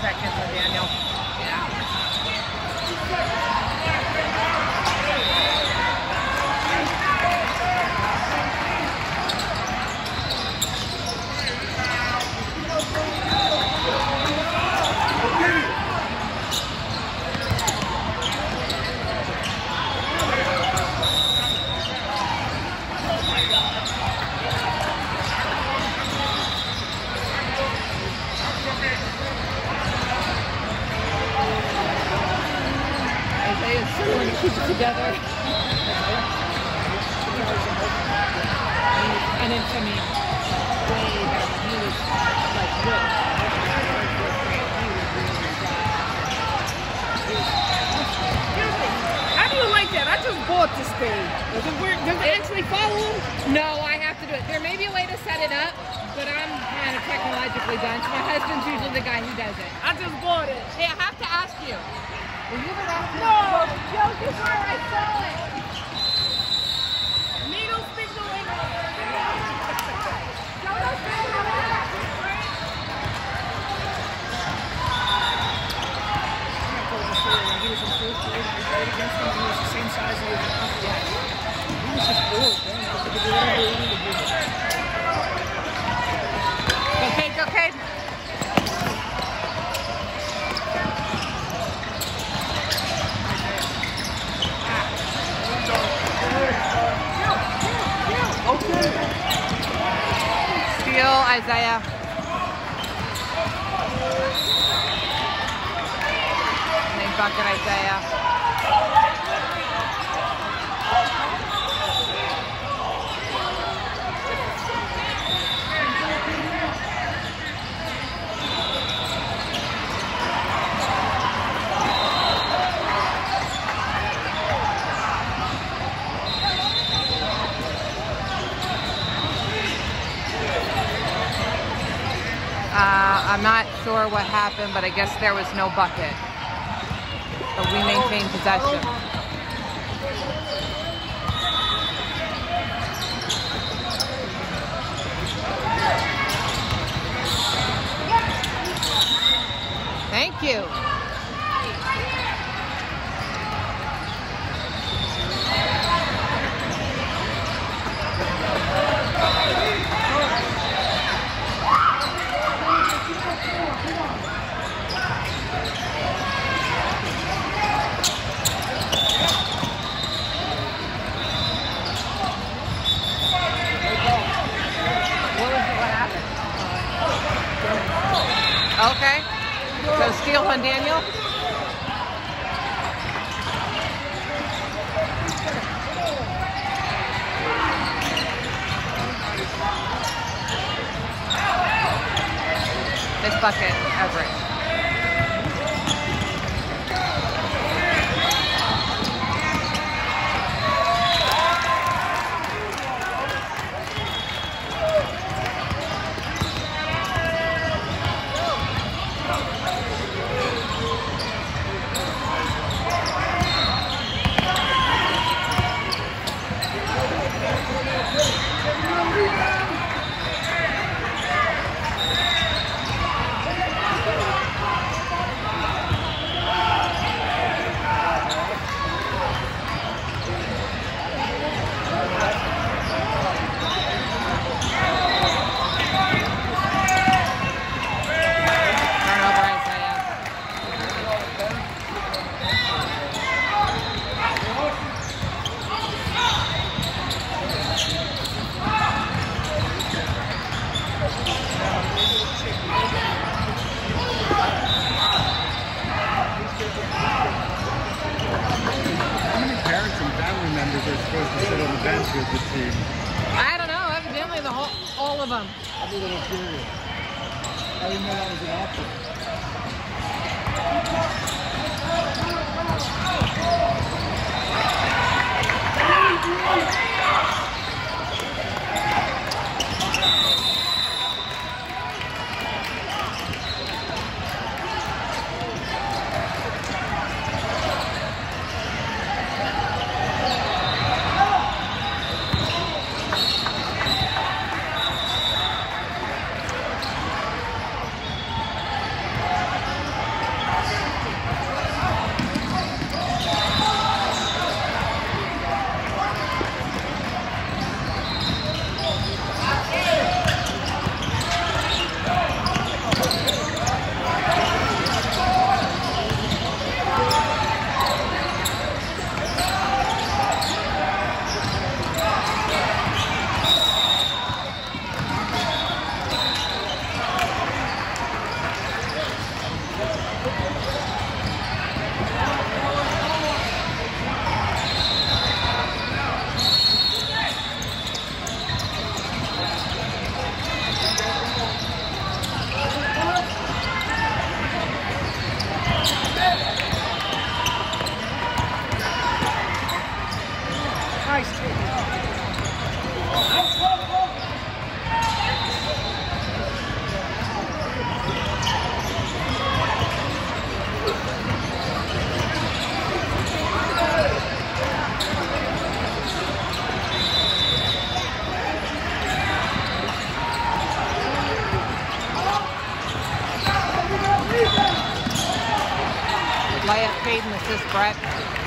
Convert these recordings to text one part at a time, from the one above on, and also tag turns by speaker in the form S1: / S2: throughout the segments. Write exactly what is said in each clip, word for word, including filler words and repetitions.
S1: seconds for Daniel.
S2: Keep it together. And then, I mean, way back when he was like good.
S1: How do you like that? I just bought this thing. Does it work? Does it actually follow him?
S2: No, I have to do it. There may be a way to set it up, but I'm kind of technologically done. So my husband's usually the guy who does it.
S1: I just bought it.
S2: Hey, I have to ask you. Were you the last
S1: No!
S2: Yo, this is where I saw it!
S1: Needle speak the language.
S2: Don't us know how to act.
S3: He was in fourth grade, we played against him, he was the same size as he was now. He was just bored, man. He could do whatever he wanted to do.
S2: Okay, okay. Steal, Isaiah. Big bucket, Isaiah. Uh, I'm not sure what happened, but I guess there was no bucket. But we maintained possession. Thank you. Okay, so steal on Daniel. This bucket, Everett.
S4: With the team?
S2: I don't know. Evidently, the whole, all of them.
S4: I'll be a little curious. I didn't know that was an option.
S2: Caden, assist Brett.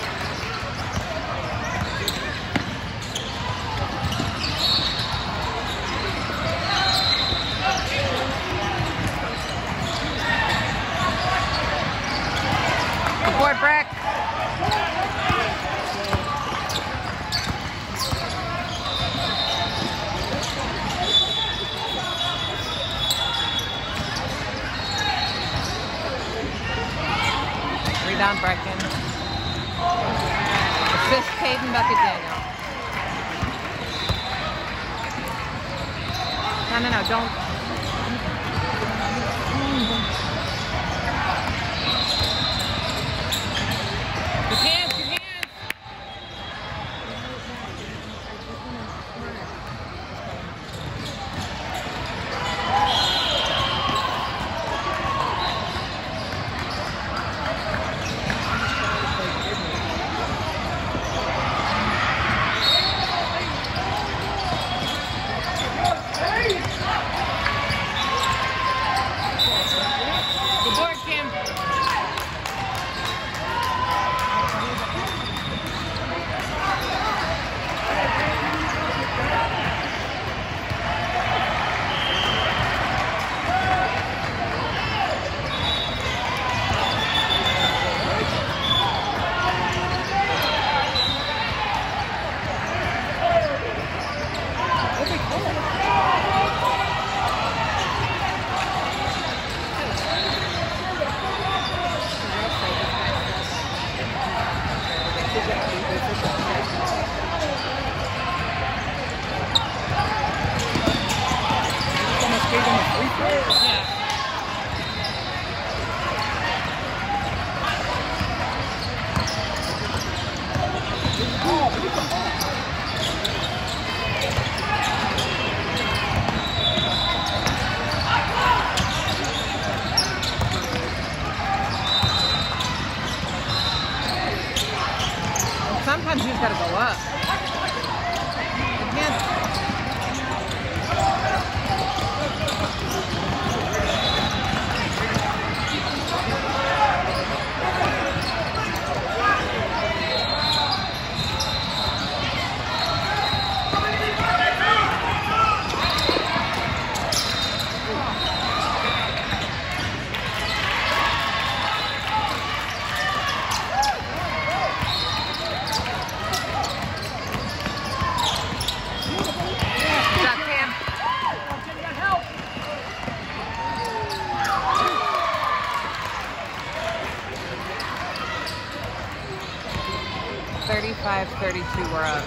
S2: Good board, Breck. Rebound, Brecken. Assist, Caden Bucket Daniel. No, no, no, don't. Your hands, your hands. Good board, Kim. Sometimes you just gotta go up. You can't. thirty-five thirty-two, we're up.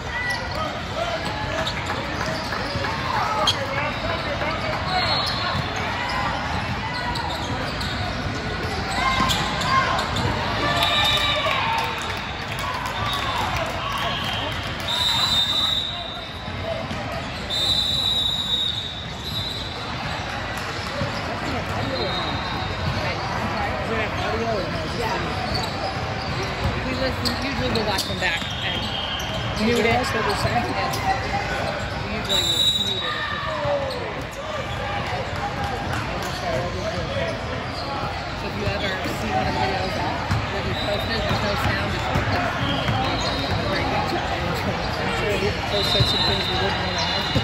S2: We listen, usually we'll watch them back and mute it.
S3: That's what they're saying.
S2: Yes. We usually will mute it. So if you ever see one of the videos that we posted, there's no sound, it's just very good.
S3: I'm sure he first said some things we wouldn't want to have.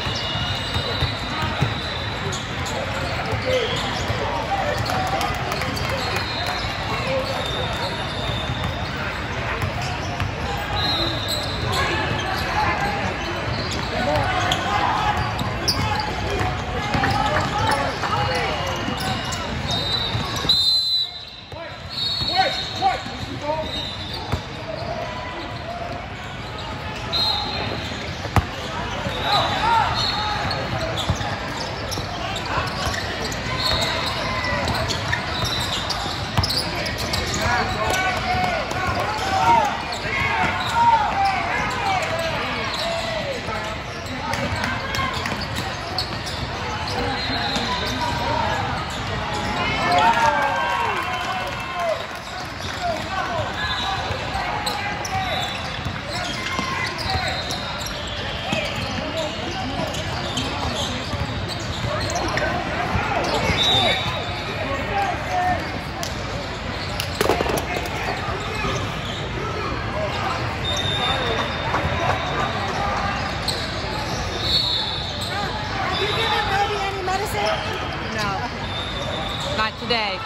S2: today.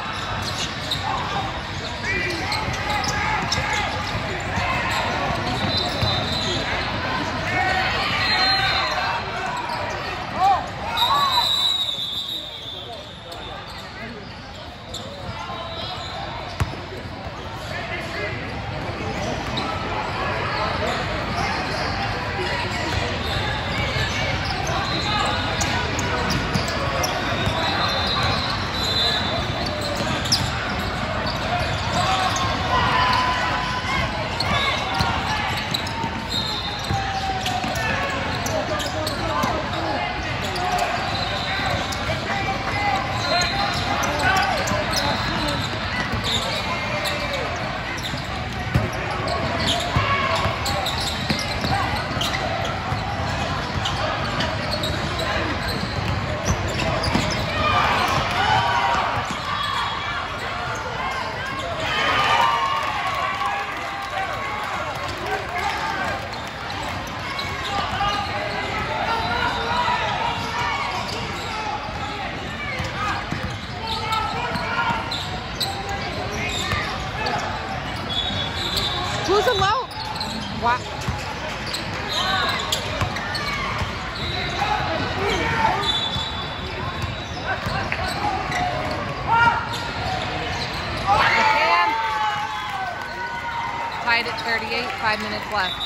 S1: Who's alone? What?
S2: Tied at thirty-eight, five minutes left.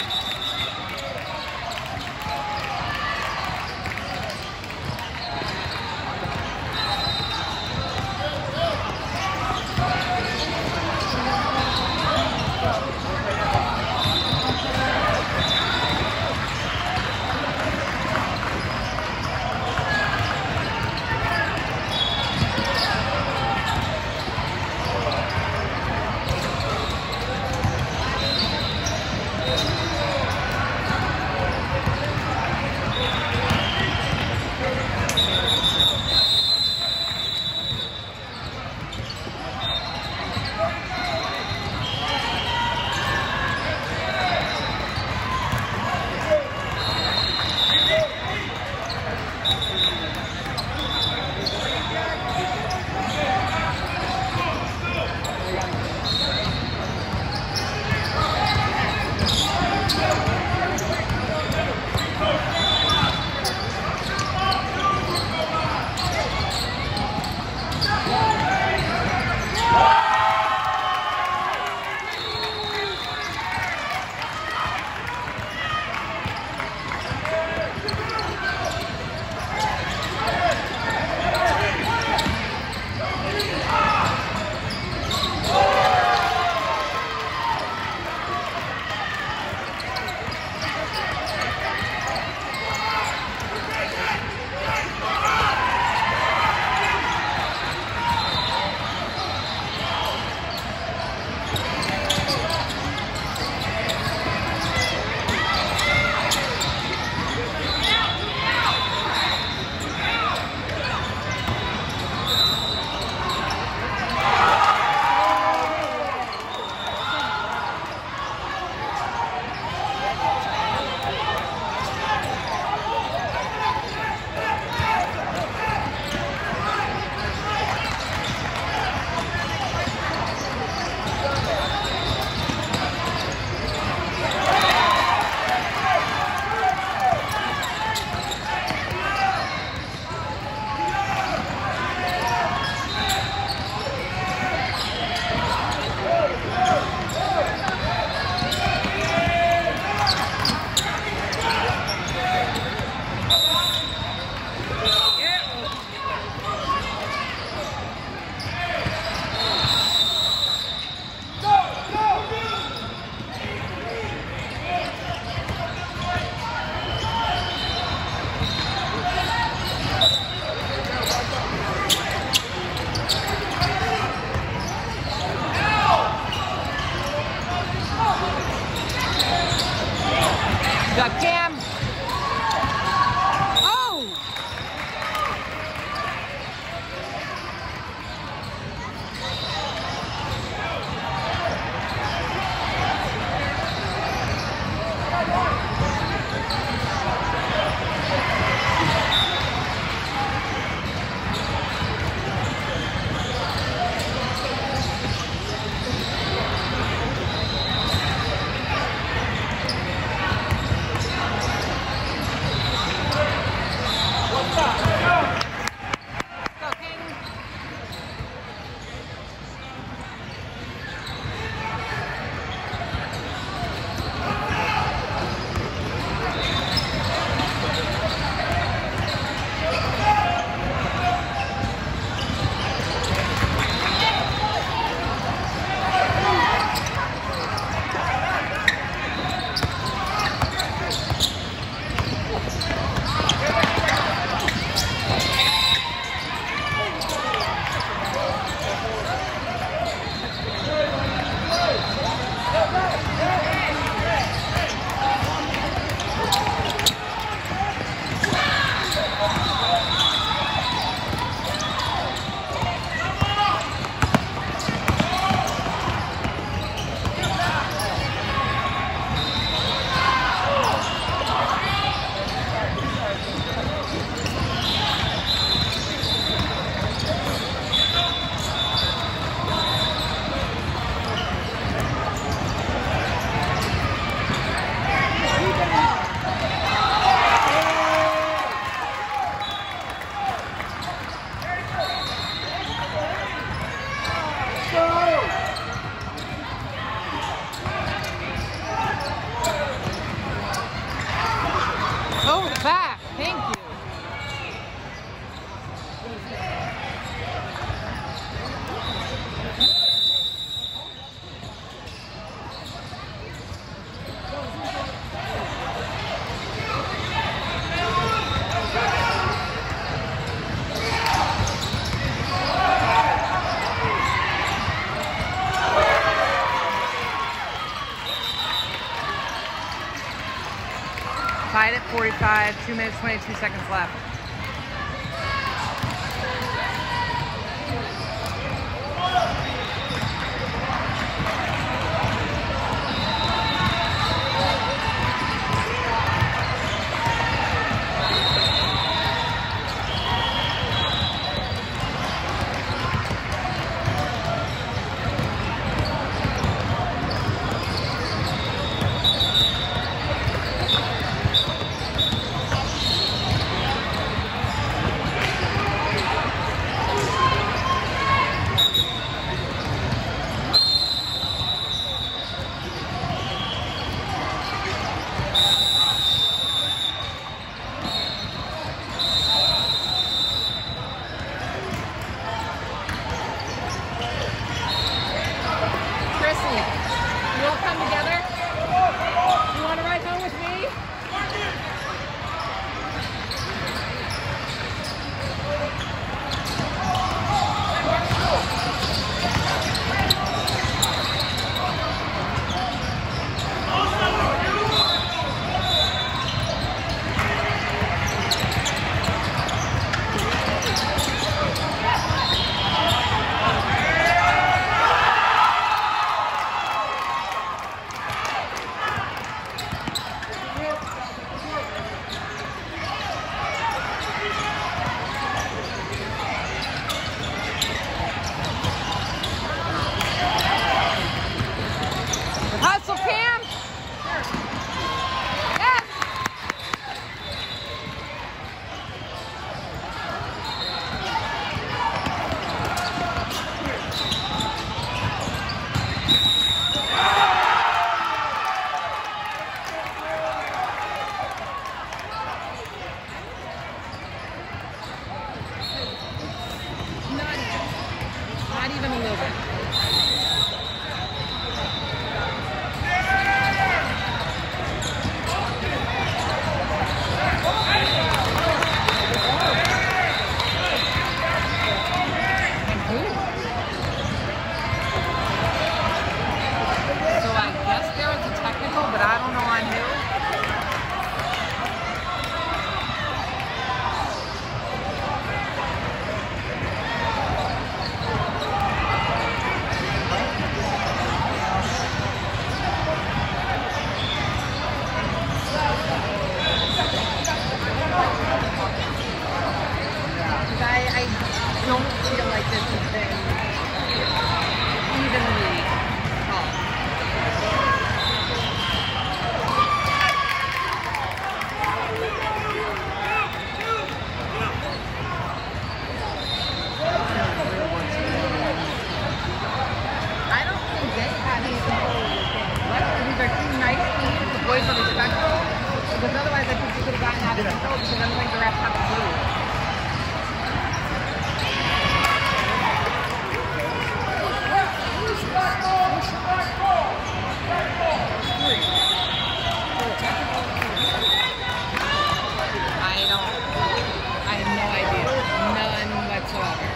S1: Got Cam. Oh!
S2: forty-five, two minutes, twenty-two seconds left. Because otherwise I think you could have gotten out of control because I don't think the refs have to move. I don't, I have no idea. None whatsoever.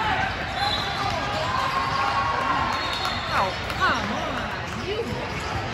S2: Oh, come on. You